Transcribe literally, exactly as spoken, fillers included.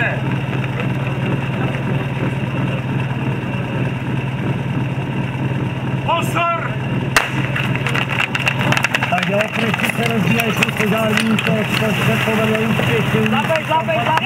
Dobře. Pozor! Tak jak se rozdílejí požárníci, to se povedlo úspěšně. Zapej, zapej, zapej!